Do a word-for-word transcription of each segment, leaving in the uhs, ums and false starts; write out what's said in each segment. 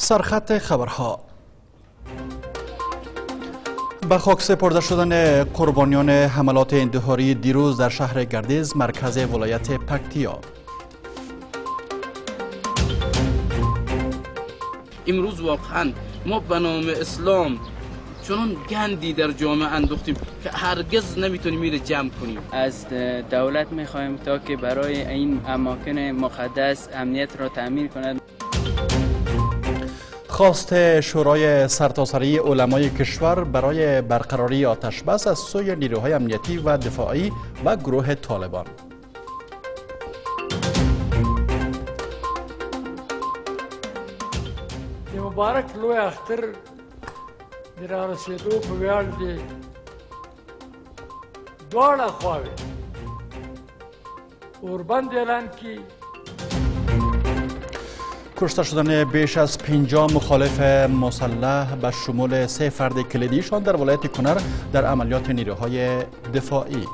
سرخط خبرها. به خاک سپرده شدن قربانیان حملات انتحاری دیروز در شهر گردیز مرکز ولایت پکتیا. امروز واقعا ما به نام اسلام چنان گندی در جامعه انداختیم که هرگز نمیتونیم میره جمع کنیم. از دولت میخوایم تا که برای این اماکن مقدس امنیت را تأمین کند. خواست شورای سرتاسری علمای کشور برای برقراری آتش بس از سوی نیروهای امنیتی و دفاعی و گروه طالبان. مبارک لوی اختر در رسیدو په ویاړ دی دواړه خواوې اوربند اعلان کی. کشته شدن بیش از پنجاه مخالف مسلح به شمول سه فرد کلیدیشان در ولایت کنر در عملیات نیروهای دفاعی.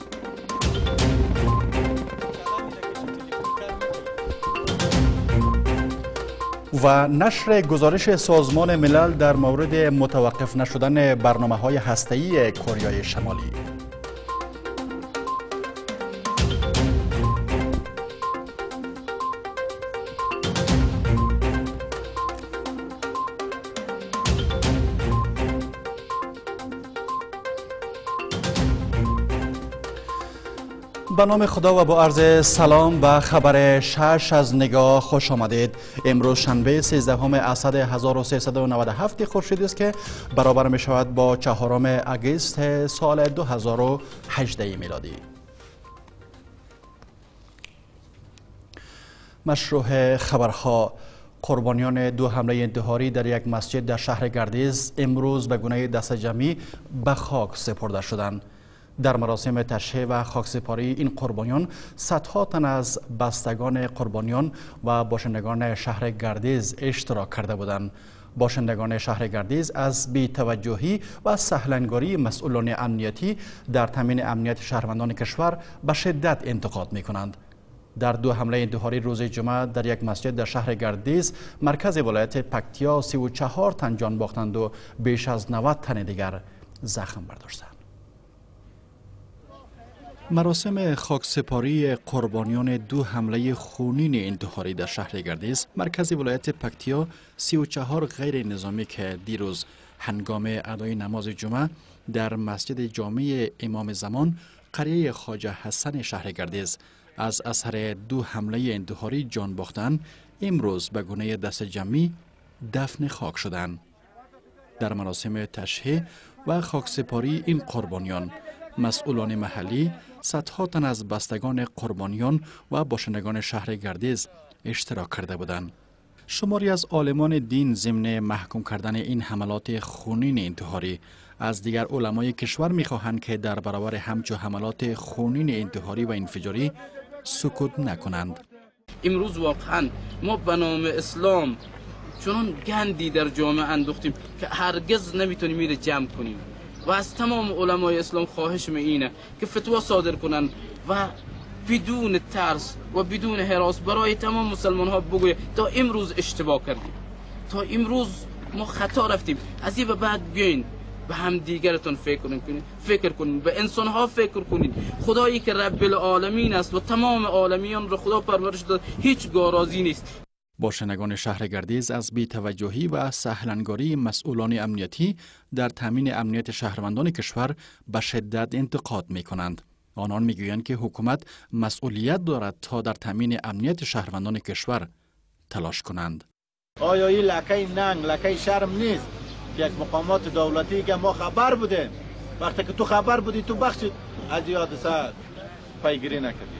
و نشر گزارش سازمان ملل در مورد متوقف نشدن برنامه‌های هسته‌ای کره شمالی. به نام خدا و با عرض سلام به خبر شش از نگاه خوش آمدید. امروز شنبه سیزدهم اسد هزار و سیصد و نود و هفت خورشیدی است که برابر می شود با چهارم اگست سال دو هزار و هجده میلادی. مشروع خبرها. قربانیان دو حمله انتحاری در یک مسجد در شهر گردیز امروز به گونه دست جمعی به خاک سپرده شدند. در مراسم تشییع و خاکسپاری این قربانیان صدها تن از بستگان قربانیان و باشندگان شهر گردیز اشتراک کرده بودند. باشندگان شهر گردیز از بی‌توجهی و سهلنگاری مسئولان امنیتی در تامین امنیت شهروندان کشور به شدت انتقاد می کنند. در دو حمله انتحاری روز جمعه در یک مسجد در شهر گردیز مرکز ولایت پکتیا سی و چهار تن جان باختند و بیش از نود تن دیگر زخم برداشتند. مراسم خاکسپاری قربانیان دو حمله خونین انتحاری در شهر گردیز مرکز ولایت پکتیا سی و چهار غیر نظامی که دیروز هنگام ادای نماز جمعه در مسجد جامع امام زمان قریه خواجه حسن شهر گردیز از اثر دو حمله انتحاری جان باختند امروز به گونه دست جمعی دفن خاک شدند. در مراسم تشییع و خاکسپاری این قربانیان مسئولان محلی صدها تن از بستگان قربانیان و باشندگان شهر گردیز اشتراک کرده بودند. شماری از عالمان دین ضمن محکوم کردن این حملات خونین انتحاری از دیگر علمای کشور می‌خواهند که در برابر همچو حملات خونین انتحاری و انفجاری سکوت نکنند. امروز واقعا ما به نام اسلام چنان گندی در جامعه انداختیم که هرگز نمیتونیم میره جمع کنیم و از تمام علمای اسلام خواهش اینه که فتوا صادر کنند و بدون ترس و بدون هراس برای تمام مسلمان ها بگوید تا امروز اشتباه کردیم، تا امروز ما خطا رفتیم، از این به بعد بیاین به هم دیگرتون فکر کنین، فکر کنین، به انسان ها فکر کنین. خدایی که رب العالمین است و تمام عالمیان را خدا پرورش داد هیچگاه راضی نیست. باشندگان شهر گردیز از بی‌توجهی و سهلنگاری مسئولان امنیتی در تامین امنیت شهروندان کشور به شدت انتقاد می کنند. آنان می گویند که حکومت مسئولیت دارد تا در تامین امنیت شهروندان کشور تلاش کنند. آیا این لکه ننگ، لکه شرم نیست که یک مقامات دولتی که ما خبر بودیم، وقتی که تو خبر بودی تو بخش از حادثه پیگیری نکردی،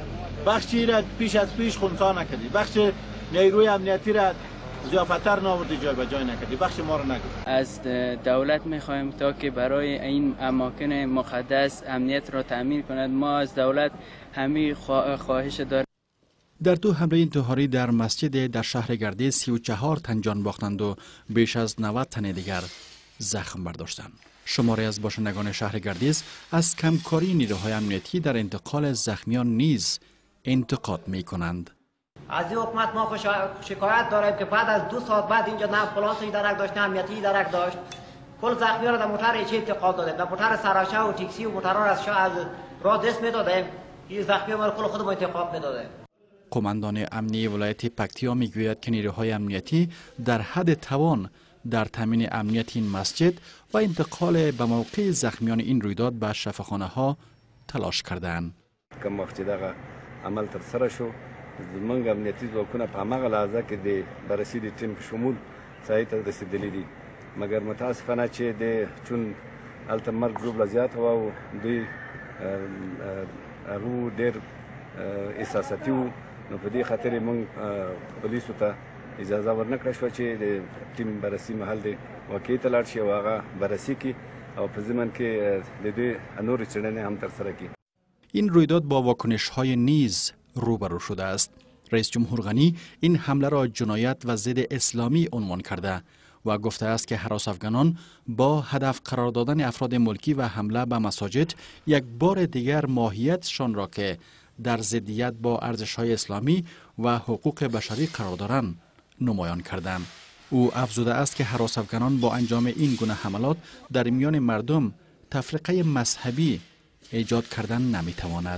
بخشی را پیش از پیش خونسا نکردی، بخش نیروی امنیتی را ضیافتر ناوردی، جای به جای نکردی، بخش ما را نگفت. از دولت میخوایم تا که برای این اماکن مقدس امنیت را تأمین کند. ما از دولت همین خواهش داریم. در دو حمله انتحاری در مسجد در شهر گردیز سی و چهار تن جان باختند و بیش از نود تن دیگر زخم برداشتند. شماری از باشندگان شهر گردیز از کمکاری نیروهای امنیتی در انتقال زخمیان نیز انتقاد می کنند. از این حکومت ما شکایت داریم که بعد از دو ساعت بعد اینجا نه پلاسش درک داشت نه امنیتی درک داشت. کل زخمی را در موتر چه انتقال دادیم، در موتر سراشه و تاکسی و موترها را از از راه دست میدادیم. این زخمی ما کل خودمون انتقال میدادیم. قماندان امنیتی ولایت پکتیا میگوید که نیروهای امنیتی در حد توان در تامین امنیت این مسجد و انتقال به موقع زخمیان این رویداد به شفاخانه ها تلاش کردند. کوم وخت دغه عمل تر سره شو زمونږ امنیتي ځواکونه په هغه لحظه کې د بررسي د ټیم شمول ځای ته رسیدلي دي، مګر متاسفانه چې د چون هلته مرګ ژوبله زیاته وه او دوی هغو ډېر احساساتي وو، نو په دې خاطر یې موږ پولیسو ته اجازه ورنکړه شوه چې د ټیم بررسي محل د واقعي ته لاړ شي او هغه بررسي کړي او په ضمن کې د دوی نورې څېړنې هم ترسره کړي. این رویداد با واکنش های نیز روبرو شده است. رئیس جمهور غنی این حمله را جنایت و ضد اسلامی عنوان کرده و گفته است که هراس افغانان با هدف قرار دادن افراد ملکی و حمله به مساجد یک بار دیگر ماهیتشان را که در ضدیت با ارزش‌های اسلامی و حقوق بشری قرار دارند نمایان کردند. او افزوده است که هراس افغانان با انجام این گونه حملات در میان مردم تفرقه مذهبی ایجاد کردن نمیتواند.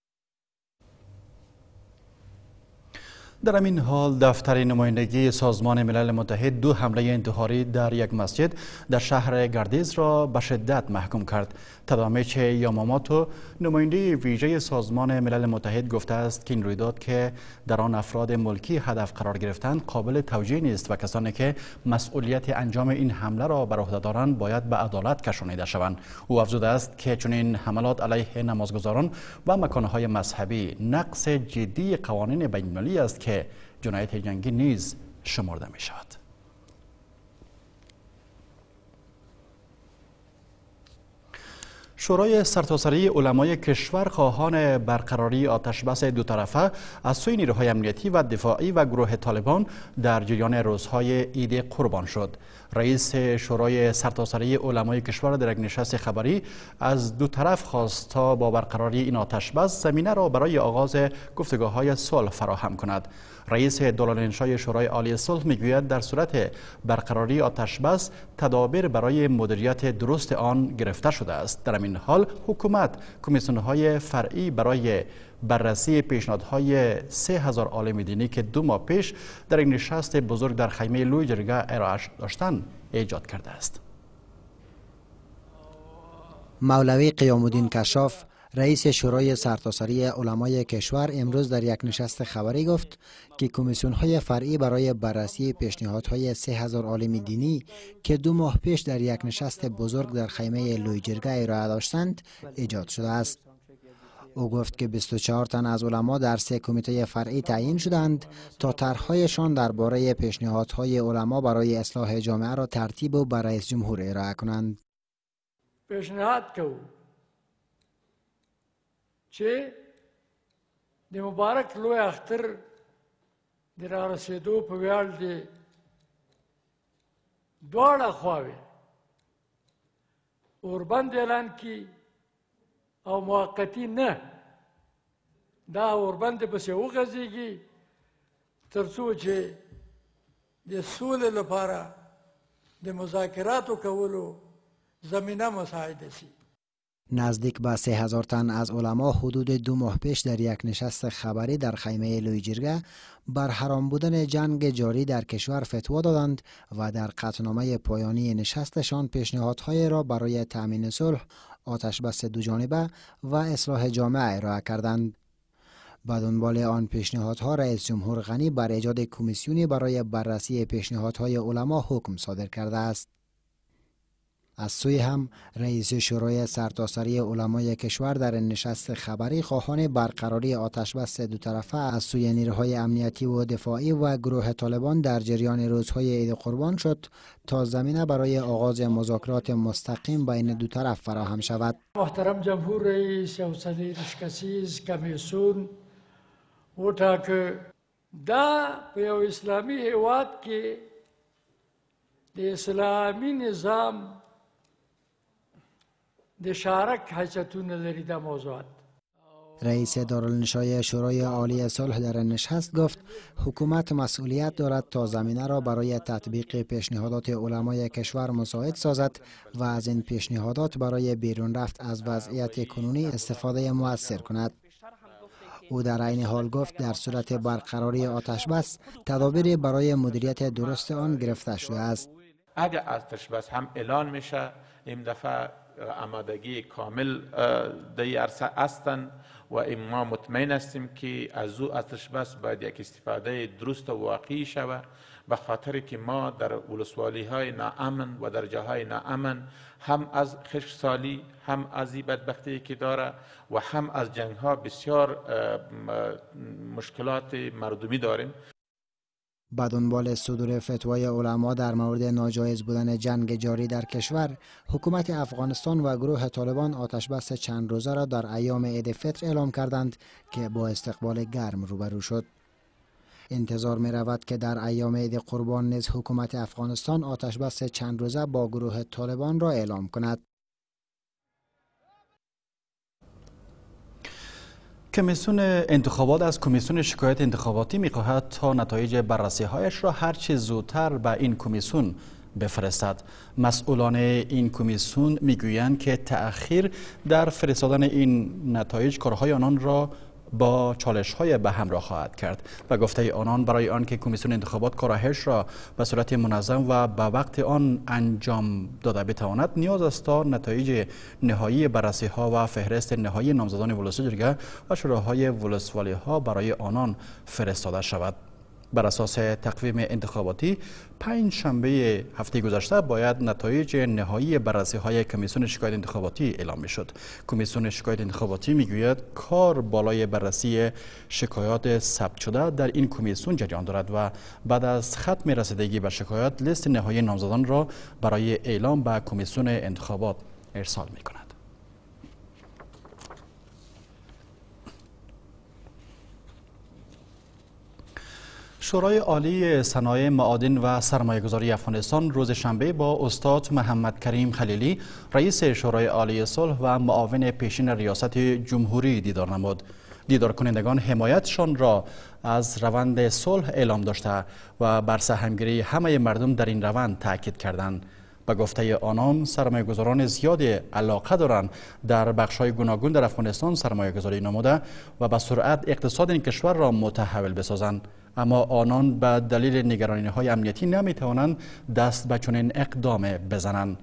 در همین حال دفتر نمایندگی سازمان ملل متحد دو حمله انتحاری در یک مسجد در شهر گردیز را به شدت محکوم کرد. تدامیچ یاماماتو نماینده ویژه سازمان ملل متحد گفته است که این رویداد که در آن افراد ملکی هدف قرار گرفتند قابل توجیه نیست و کسانی که مسئولیت انجام این حمله را بر عهده دارند باید به عدالت کشانیده شوند. او افزوده است که چنین حملات علیه نمازگزاران و مکانهای مذهبی نقض جدی قوانین بین‌المللی است که جنایت جنگی نیز شمرده می شود. شورای سرتاسری علمای کشور خواهان برقراری آتشبس دو طرفه از سوی نیروهای امنیتی و دفاعی و گروه طالبان در جریان روزهای عید قربان شد. رئیس شورای سرتاسری علمای کشور در یک نشست خبری از دو طرف خواست تا با برقراری این آتشبس زمینه را برای آغاز گفتگوهای صلح فراهم کند. رئیس دولت‌نمای شورای عالی صلح میگوید در صورت برقراری آتشبس تدابیر برای مدیریت درست آن گرفته شده است. در این حال حکومت کمیسیون‌های فرعی برای بررسی پیشنهادهای سه هزار عالم دینی که دو ماه پیش در این نشست بزرگ در خیمه لوی جرگه ارائه داشتند ایجاد کرده است. مولوی قیام الدین کشاف رئیس شورای سرتاسری علمای کشور امروز در یک نشست خبری گفت که کمیسیون‌های فرعی برای بررسی پیشنهادهای سه هزار عالم دینی که دو ماه پیش در یک نشست بزرگ در خیمه لوی جرگه ارائه داشتند ایجاد شده است. او گفت که بیست و چهار تن از علما در سه کمیته فرعی تعیین شدند تا طرح‌هایشان درباره پیشنهادهای علما برای اصلاح جامعه را ترتیب و به رئیس جمهور ارائه کنند. پیشنهاد کو چې د مبارک لوی اختر د رارسېدو په ویاړ د دواړه خواوې اوربند اعلان کړي او موقتي نه دا اوربند پسې وغځېږي تر څو چې د سولې لپاره د مذاکراتو کولو زمینه مساعده شي. نزدیک به سه هزار تن از علما حدود دو ماه پیش در یک نشست خبری در خیمه لوی جرگه بر حرام بودن جنگ جاری در کشور فتوا دادند و در قطعنامه پایانی نشستشان پیشنهادهای را برای تأمین صلح، آتشبس دو جانبه و اصلاح جامعه ارائه کردند. به دنبال آن پیشنهادها رئیس جمهور غنی بر ایجاد کمیسیونی برای بررسی پیشنهادهای علما حکم صادر کرده است. از سوی هم رئیس شورای سرتاسری علمای کشور در نشست خبری خواهان برقراری آتشبس دو طرفه از سوی نیروهای امنیتی و دفاعی و گروه طالبان در جریان روزهای عید قربان شد تا زمینه برای آغاز مذاکرات مستقیم بین دو طرف فراهم شود. محترم جمهور رئیس او صدرش کسیز کمیسیون وټاکه دا په یو اسلامي هیواد کې د اسلامي نظام د شارک حیثیتونه لري دا موضوعات رئیس دارالنشای شورای عالی صلح در نشست گفت حکومت مسئولیت دارد تا زمینه را برای تطبیق پیشنهادات علمای کشور مساعد سازد و از این پیشنهادات برای بیرون رفت از وضعیت کنونی استفاده مؤثر کند. او در عین حال گفت در صورت برقراری آتش بس تدابیر برای مدیریت درست آن گرفته شده است. اگر آتش بس هم اعلان میشه، این دفعه آمادگی کامل در عرصه هستند و ما مطمئن هستیم که از او آتش بس باید یک استفاده درست و واقعی شود، به خاطر که ما در ولسوالی های ناامن و در جاهای ناامن هم از خشکسالی، هم از این بدبختی که داره و هم از جنگ ها بسیار مشکلات مردمی داریم. با دنبال صدور فتوای علما در مورد ناجایز بودن جنگ جاری در کشور، حکومت افغانستان و گروه طالبان آتش بس چند روزه را در ایام عید فطر اعلام کردند که با استقبال گرم روبرو شد. انتظار می رود که در ایام عید قربان نیز حکومت افغانستان آتش بس چند روزه با گروه طالبان را اعلام کند. کمیسیون انتخابات از کمیسیون شکایت انتخاباتی می‌خواهد تا نتایج بررسی‌هایش را هر چه زودتر به این کمیسیون بفرستد. مسئولان این کمیسیون میگویند که تأخیر در فرستادن این نتایج کارهای آنان را با چالش‌های به همراه خواهد کرد. و گفته آنان برای آنکه کمیسیون انتخابات کارهایش را به صورت منظم و به وقت آن انجام داده بتواند، نیاز است تا نتایج نهایی بررسی‌ها و فهرست نهایی نامزدان ولسی جرگه و شوراهای ولسوالی‌ها برای آنان فرستاده شود. بر اساس تقویم انتخاباتی پنج شنبه هفته گذشته باید نتایج نهایی بررسی‌های کمیسیون شکایت انتخاباتی اعلام می‌شد. کمیسیون شکایت انتخاباتی میگوید کار بالای بررسی شکایات ثبت شده در این کمیسیون جریان دارد و بعد از ختم رسیدگی به شکایات لیست نهایی نامزدان را برای اعلام به کمیسیون انتخابات ارسال می‌کند. شورای عالی صنایع معادن و سرمایه‌گذاری افغانستان روز شنبه با استاد محمد کریم خلیلی رئیس شورای عالی صلح و معاون پیشین ریاست جمهوری دیدار نمود. دیدار کنندگان حمایتشان را از روند صلح اعلام داشته و بر سهمگیری همه مردم در این روند تاکید کردند. به گفته آنان سرمایه‌گذاران زیاد علاقه دارند در بخش‌های گوناگون در افغانستان سرمایه‌گذاری نموده و به سرعت اقتصاد این کشور را متحول بسازند، اما آنان به دلیل نگرانی‌های امنیتی نمی‌توانند دست به چنین اقدام بزنند.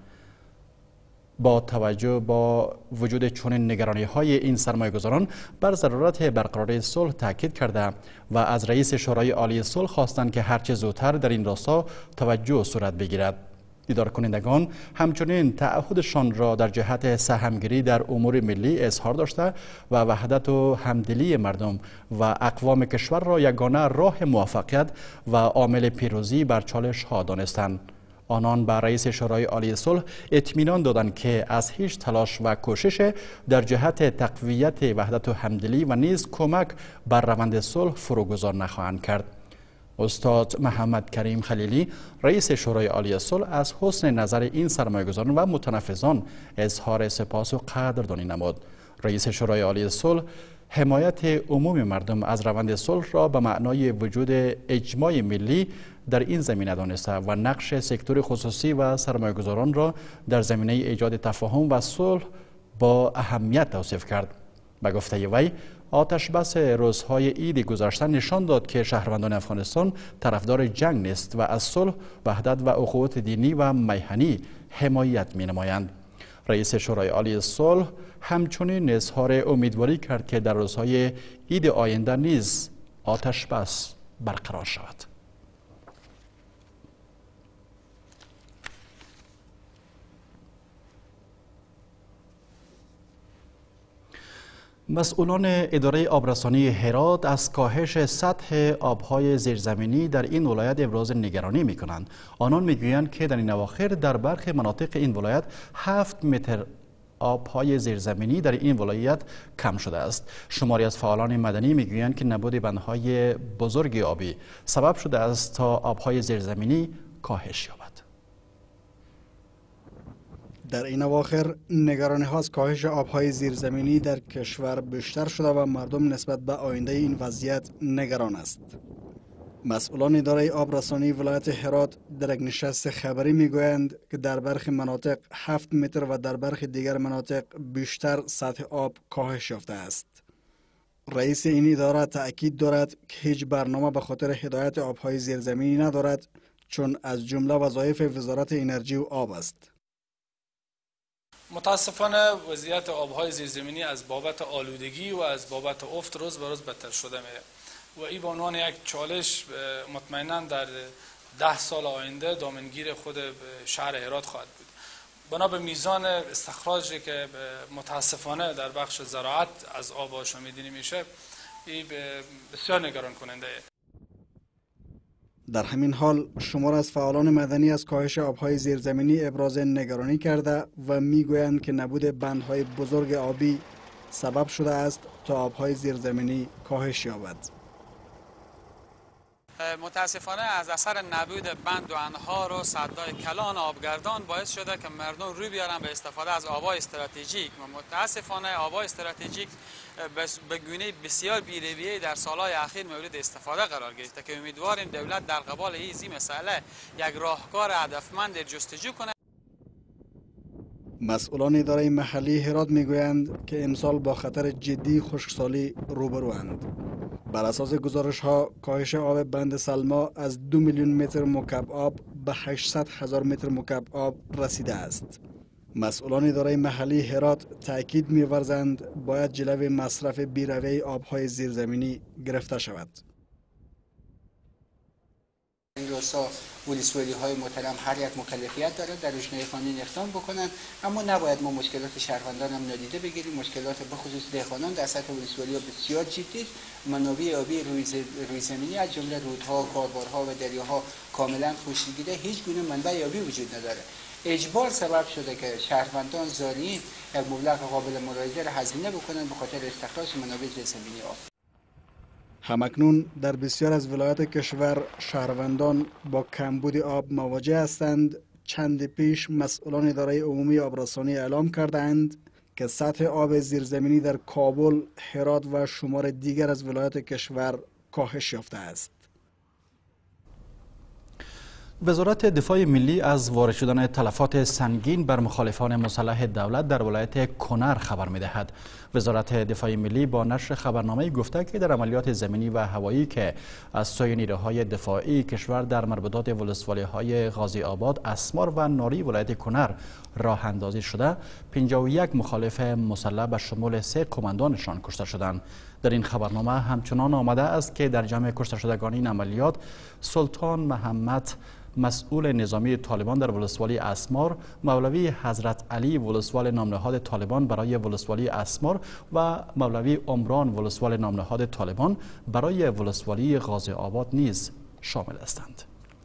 با توجه با وجود چنین نگرانی‌های این سرمایه‌گذاران بر ضرورت برقراری صلح تاکید کرده و از رئیس شورای عالی صلح خواستند که هرچه زودتر در این راستا توجه صورت بگیرد. دیدار کنندگان همچنین تعهدشان را در جهت سهمگیری در امور ملی اظهار داشته و وحدت و همدلی مردم و اقوام کشور را یگانه راه موفقیت و عامل پیروزی بر چالش ها دانستند. آنان به رئیس شورای عالی صلح اطمینان دادند که از هیچ تلاش و کوشش در جهت تقویت وحدت و همدلی و نیز کمک بر روند صلح فروگذار نخواهند کرد. استاد محمد کریم خلیلی رئیس شورای عالی صلح از حسن نظر این سرمایه‌گذاران و متنفذان اظهار سپاس و قدردانی نمود. رئیس شورای عالی صلح حمایت عموم مردم از روند صلح را به معنای وجود اجماع ملی در این زمینه دانسته و نقش سکتور خصوصی و سرمایه‌گذاران را در زمینه ایجاد تفاهم و صلح با اهمیت توصیف کرد. به گفته وی آتش بس روزهای عید گذشته نشان داد که شهروندان افغانستان طرفدار جنگ نیست و از صلح، وحدت و اخوت دینی و میهنی حمایت می نمایند. رئیس شورای عالی صلح همچنین اظهار امیدواری کرد که در روزهای عید آینده نیز آتش بس برقرار شود. مسئولان اداره آبرسانی هرات از کاهش سطح آبهای زیرزمینی در این ولایت ابراز نگرانی می کنند. آنان می گویند که در این اواخر در برخی مناطق این ولایت هفت متر آبهای زیرزمینی در این ولایت کم شده است. شماری از فعالان مدنی می گویند که نبود بندهای بزرگ آبی سبب شده است تا آبهای زیرزمینی کاهش یابد. در این اواخر نگرانی ها از کاهش آبهای زیرزمینی در کشور بیشتر شده و مردم نسبت به آینده این وضعیت نگران است. مسئولان اداره آبرسانی ولایت هرات در یک نشست خبری میگویند که در برخی مناطق هفت متر و در برخی دیگر مناطق بیشتر سطح آب کاهش یافته است. رئیس این اداره تأکید دارد که هیچ برنامه به خاطر هدایت آبهای زیرزمینی ندارد، چون از جمله وظایف وزارت انرژی و آب است. متاسفانه وضعیت آبهای زیرزمینی از بابت آلودگی و از بابت افت روز به روز بدتر شده میره و این به عنوان یک چالش مطمئنا در ده سال آینده دامنگیر خود شهر هرات خواهد بود. بنا به میزان استخراجی که متاسفانه در بخش زراعت از آب آشامیدنی میشه، این بسیار نگران کننده است. در همین حال شمار از فعالان مدنی از کاهش آبهای زیرزمینی ابراز نگرانی کرده و میگویند که نبود بندهای بزرگ آبی سبب شده است تا آبهای زیرزمینی کاهش یابد. متاسفانه از اثر نبود بند و انهار و سدهای کلان آبگردان باعث شده که مردم روی بیارن به استفاده از آبهای استراتژیک و متاسفانه آبهای استراتژیک به گونه بسیار بی‌رویه‌ای در سالهای اخیر مورد استفاده قرار گرفته که امیدواریم دولت در قبال این مسئله یک راهکار هدفمند جستجو کنه. مسئولان اداره محلی هرات میگویند که امسال با خطر جدی خشکسالی روبروند. بر اساس گزارش ها کاهش آب بند سلما از دو میلیون متر مکعب آب به هشتصد هزار متر مکعب آب رسیده است. مسئولان اداره محلی هرات تاکید می‌ورزند باید جلوی مصرف بی‌رویه آبهای زیرزمینی گرفته شود. این روستا ولسوالی های محترم هر یک مکلفیت داره در روشنای قانون اقدام بکنن، اما نباید ما مشکلات شهروندان هم نادیده بگیریم. مشکلات به خصوص دهقانان در سطح ولسوالی ها بسیار جدی، منابع آبی روی زمینی از جمله رودها، کاربارها و دریاها کاملا خشکیده، هیچ گونه منبع آبی وجود نداره. اجبار سبب شده که شهروندان زارعین یک مبلغ قابل ملاحظه را هزینه بکنن به خاطر استخراج منابع زیرزمینی آب. همکنون در بسیار از ولایات کشور شهروندان با کمبود آب مواجه هستند. چند پیش مسئولان اداره عمومی آبرسانی اعلام کردند که سطح آب زیرزمینی در کابل، هرات و شمار دیگر از ولایات کشور کاهش یافته است. وزارت دفاع ملی از وارد شدن تلفات سنگین بر مخالفان مسلح دولت در ولایت کنر خبر می‌دهد. وزارت دفاع ملی با نشر خبرنامه گفته که در عملیات زمینی و هوایی که از سوی نیروهای دفاعی کشور در مربوطات ولسوالی‌های غازی آباد، اسمار و ناری ولایت کنر راه اندازی شده، پنجاه و یک مخالف مسلح به شمول سه قماندانشان کشته شدند. در این خبرنامه همچنان آمده است که در جمع کشته شدگان این عملیات سلطان محمد مسئول نظامی طالبان در ولسوالی اسمار، مولوی حضرت علی ولسوال نامنهاد طالبان برای ولسوالی اسمار و مولوی عمران ولسوال نامنهاد طالبان برای ولسوالی غازی آباد نیز شامل هستند.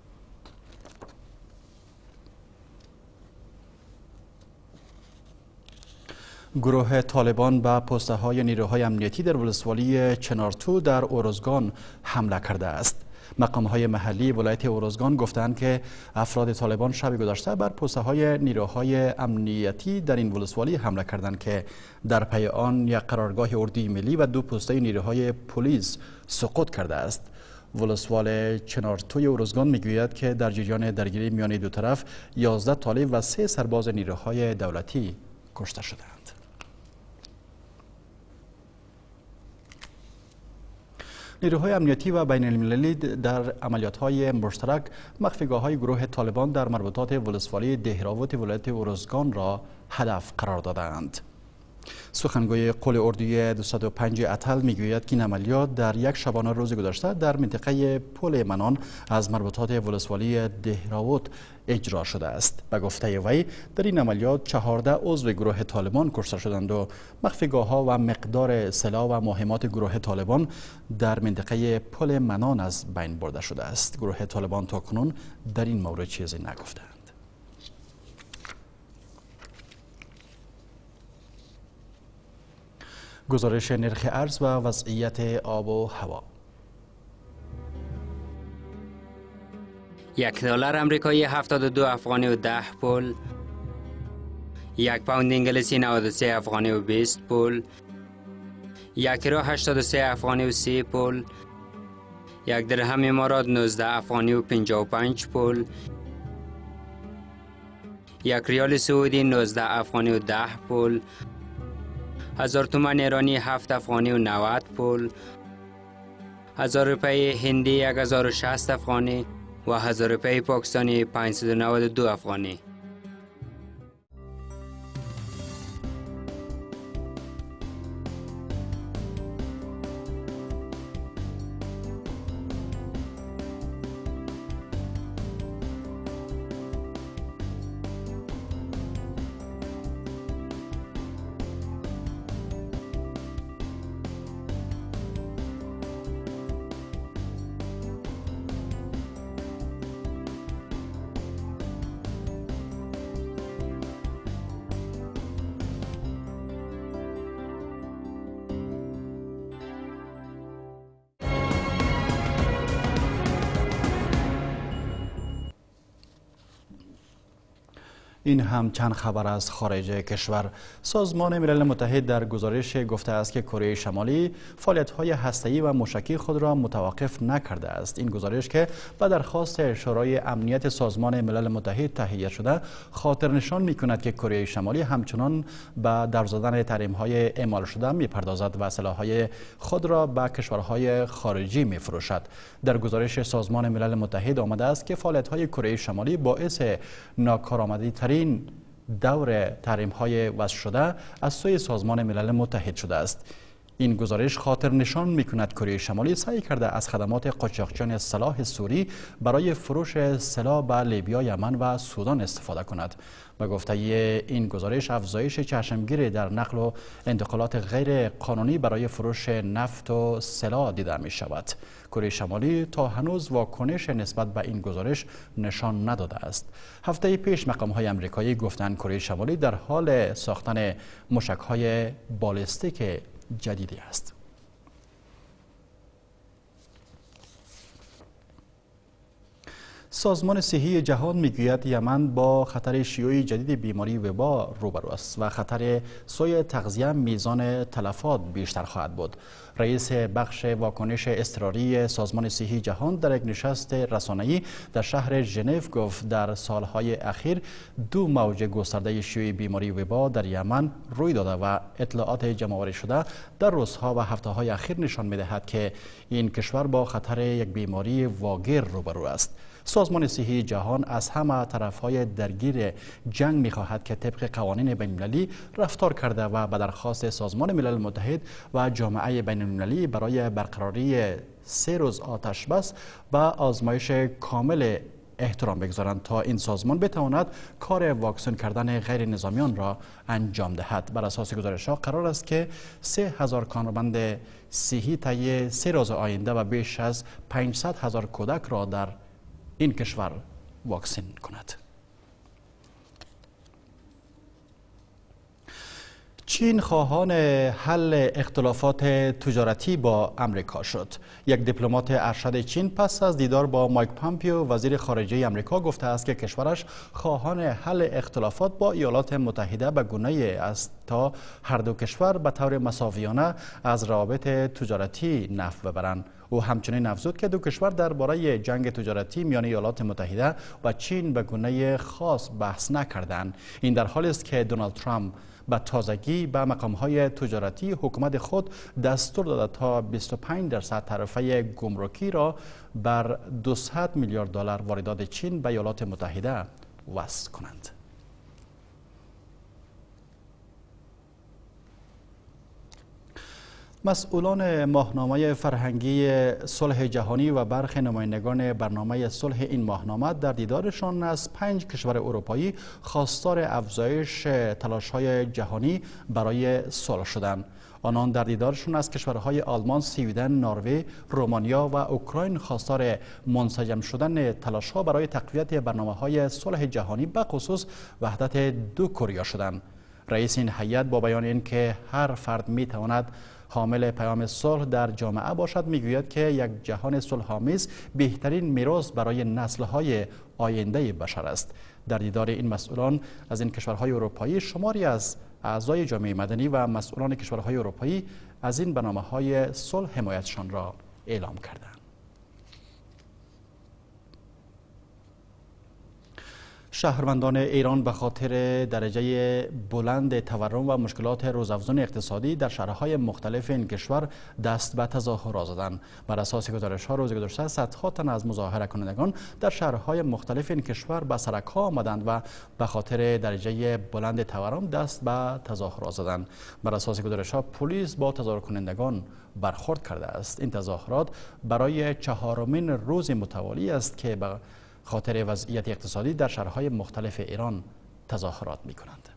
گروه طالبان به پسته های نیروهای امنیتی در ولسوالی چنارتو در اورزگان حمله کرده است. مقام های محلی ولایت اورزگان گفتند که افراد طالبان شب گذشته بر پسته های نیروهای امنیتی در این ولسوالی حمله کردند که در پی آن یک قرارگاه اردوی ملی و دو پسته نیروهای پلیس سقوط کرده است. ولسوال چنارتوی اورزگان میگوید که در جریان درگیری میان دو طرف یازده طالب و سه سرباز نیروهای دولتی کشته شدند. نیروهای امنیتی و بین المللی در عملیات‌های مشترک مخفیگاه‌های گروه طالبان در مربوطات ولسوالی دهراوت ولایت اورزگان را هدف قرار دادند. سخنگوی قول اردوی دویست و پنج اتل میگوید که این عملیات در یک شبانه روز گذشته در منطقه پل منان از مربوطات ولسوالی دهراوت اجرا شده است. به گفته وی در این عملیات چهارده عضو گروه طالبان کشته شدند و مخفیگاه‌ها و مقدار سلاح و مهمات گروه طالبان در منطقه پل منان از بین برده شده است. گروه طالبان تاکنون در این مورد چیزی نگفتند. گزارش نرخ ارز و وضعیت آب و هوا. یک دلار امریکایی هفتاد و دو افغانی و ده پول، یک پوند انگلیسی نود و سه افغانی و بیست پول، یک یورو هشتاد و سه افغانی و سی پول، یک درهم امارات نوزده افغانی و پنجاه و پنج پول، یک ریال سعودی نوزده افغانی و ده پول، هزار تومان ایرانی هفت افغانی و نود پول، هزار روپی هندی یک هزار و شصت افغانی و هزار روپی پاکستانی پانصد و نود و دو افغانی. این هم چند خبر از خارج کشور. سازمان ملل متحد در گزارش گفته است که کره شمالی فعالیت‌های هسته‌ای و موشکی خود را متوقف نکرده است. این گزارش که به درخواست شورای امنیت سازمان ملل متحد تهیه شده، خاطر نشان می‌کند که کره شمالی همچنان به در زدن تحریم‌های اعمال شده می‌پردازد و سلاح‌های خود را به کشورهای خارجی می‌فروشد. در گزارش سازمان ملل متحد آمده است که فعالیت‌های کره شمالی باعث ناکارآمدی‌ترین این دور تحریم‌های وضع شده از سوی سازمان ملل متحد شده است. این گزارش خاطر نشان می‌کند کره شمالی سعی کرده از خدمات قاچاقچیان سلاح سوری برای فروش سلاح به لیبیا، یمن و سودان استفاده کند. به گفته این گزارش، افزایش چشمگیری در نقل و انتقالات غیر قانونی برای فروش نفت و سلاح دیده می شود. کره شمالی تا هنوز واکنش نسبت به این گزارش نشان نداده است. هفته پیش مقام‌های آمریکایی گفتند کره شمالی در حال ساختن موشک‌های بالستیک جدیدی است. سازمان صحی جهان میگوید یمن با خطر شیوع جدید بیماری وبا روبرو است و خطر سوء تغذیه میزان تلفات بیشتر خواهد بود. رئیس بخش واکنش اضطراری سازمان صحی جهان در یک نشست رسانه‌ای در شهر ژنو گفت در سالهای اخیر دو موج گسترده شیوع بیماری وبا در یمن روی داده و اطلاعات جمع‌آوری شده در روزها و هفته‌های اخیر نشان می‌دهد که این کشور با خطر یک بیماری واگیر روبرو است. سازمان صحی جهان از همه طرف‌های درگیر جنگ می‌خواهد که طبق قوانین بین‌المللی رفتار کرده و به درخواست سازمان ملل متحد و جامعه بین‌المللی برای برقراری سه روز آتش بس و آزمایش کامل احترام بگذارند تا این سازمان بتواند کار واکسن کردن غیر نظامیان را انجام دهد. بر اساس گزارش‌ها قرار است که سه هزار کارمند صحی طی سه روز آینده و بیش از پانصد هزار کودک را در این کشور واکسن کند. چین خواهان حل اختلافات تجارتی با امریکا شد. یک دیپلمات ارشد چین پس از دیدار با مایک پامپیو وزیر خارجه امریکا گفته است که کشورش خواهان حل اختلافات با ایالات متحده به گونه‌ای است تا هر دو کشور به طور مساویانه از روابط تجارتی نفع ببرند. او همچنین افزود که دو کشور درباره جنگ تجارتی میان ایالات متحده و چین به گونه خاص بحث نکردند. این در حالی است که دونالد ترامپ به تازگی به مقام‌های تجارتی حکومت خود دستور داده تا بیست و پنج درصد تعرفه گمرکی را بر دویست میلیارد دلار واردات چین به ایالات متحده وضع کنند. مسئولان ماهنامه فرهنگی صلح جهانی و برخی نمایندگان برنامه صلح این ماهنامه در دیدارشان از پنج کشور اروپایی خواستار افزایش تلاش‌های جهانی برای صلح شدند. آنان در دیدارشون از کشورهای آلمان، سوئدن، نروژ، رومانیا و اوکراین خواستار منسجم شدن تلاش‌ها برای تقویت برنامه‌های صلح جهانی به خصوص وحدت دو کره شدند. رئیس این هیئت با بیان اینکه هر فرد می تواند حامل پیام صلح در جامعه باشد میگوید که یک جهان صلح‌آمیز بهترین میراث برای نسل‌های آینده بشر است. در دیدار این مسئولان از این کشورهای اروپایی شماری از اعضای جامعه مدنی و مسئولان کشورهای اروپایی از این برنامه‌های صلح حمایتشان را اعلام کردند. شهروندان ایران به خاطر درجه بلند تورم و مشکلات روزافزون اقتصادی در شهرهای مختلف این کشور دست به تظاهرات زدند. بر اساس گزارش‌ها روز گذشته صدها تن از مظاهره کنندگان در شهرهای مختلف این کشور به سرک‌ها آمدند و به خاطر درجه بلند تورم دست به تظاهرات زدند. بر اساس گزارش‌ها پلیس با تظاهر کنندگان برخورد کرده است. این تظاهرات برای چهارمین روز متوالی است که به خاطر وضعیت اقتصادی در شهرهای مختلف ایران تظاهرات می کنند.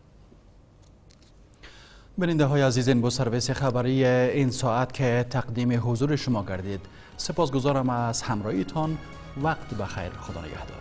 بیننده های عزیز، این بود سرویس خبری این ساعت که تقدیم حضور شما گردید. سپاسگزارم از همراهیتان. وقت بخیر. خدا نگهدار.